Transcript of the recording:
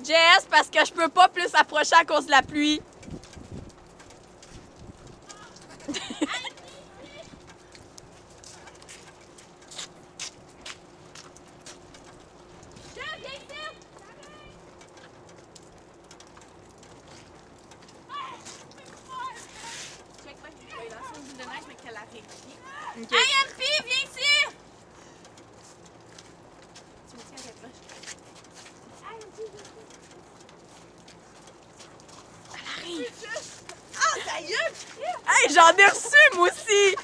Jess, parce que je peux pas plus approcher à cause de la pluie. Okay. Hey, MP, viens ici! Tu me tiens avec Elle arrive. Ah, ta gueule! Hey, j'en ai reçu, moi aussi!